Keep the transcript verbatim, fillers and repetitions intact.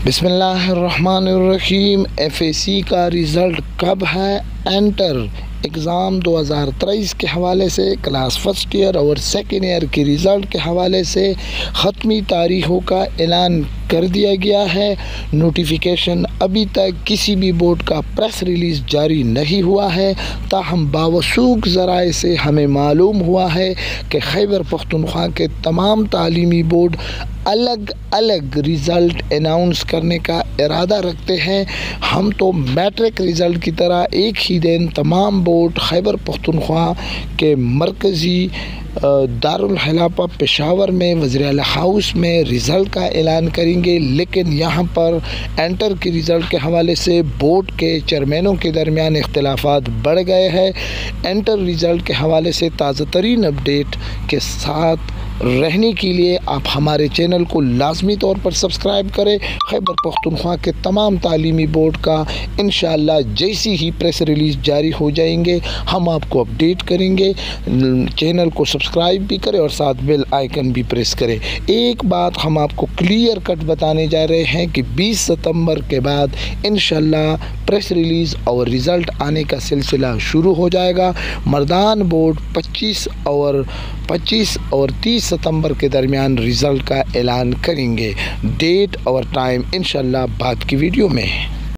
बिस्मिल्लाहिर्रहमानिर्रहीम। F A सी का result कब है? एंटर एग्ज़ाम दो हज़ार तेईस के हवाले से, क्लास फर्स्ट ईयर और सेकेंड ईयर के रिज़ल्ट के हवाले से ख़त्मी तारीख़ों का ऐलान कर दिया गया है। नोटिफिकेशन अभी तक किसी भी बोर्ड का प्रेस रिलीज़ जारी नहीं हुआ है, ताहम बावसूख ज़राए से हमें मालूम हुआ है कि खैबर पख्तूनख्वा के तमाम तालीमी बोर्ड अलग अलग रिज़ल्ट अनाउंस करने का इरादा रखते हैं। हम तो मैट्रिक रिज़ल्ट की तरह एक ही दिन तमाम बोर्ड खैबर पख्तूनख्वा के मरकज़ी दारुल खिलाफा पेशावर में वज़ीर आला हाउस में रिज़ल्ट का ऐलान करेंगे। लेकिन यहाँ पर एंटर के रिज़ल्ट के हवाले से बोर्ड के चेयरमैनों के दरमियान इख्तिलाफ़ात बढ़ गए हैं। एंटर रिज़ल्ट के हवाले से ताज़ा तरीन अपडेट के साथ रहने के लिए आप हमारे चैनल को लाजमी तौर पर सब्सक्राइब करें। खैबर पख्तूनख्वा के तमाम तालीमी बोर्ड का इंशाअल्लाह जैसी ही प्रेस रिलीज़ जारी हो जाएंगे हम आपको अपडेट करेंगे। चैनल को सब्सक्राइब भी करें और साथ बेल आइकन भी प्रेस करें। एक बात हम आपको क्लियर कट बताने जा रहे हैं कि बीस सितंबर के बाद इंशाअल्लाह प्रेस रिलीज़ और रिज़ल्ट आने का सिलसिला शुरू हो जाएगा। मर्दान बोर्ड पच्चीस और पच्चीस और तीस सितंबर के दरमियान रिज़ल्ट का ऐलान करेंगे। डेट और टाइम इंशाअल्लाह बाद की वीडियो में।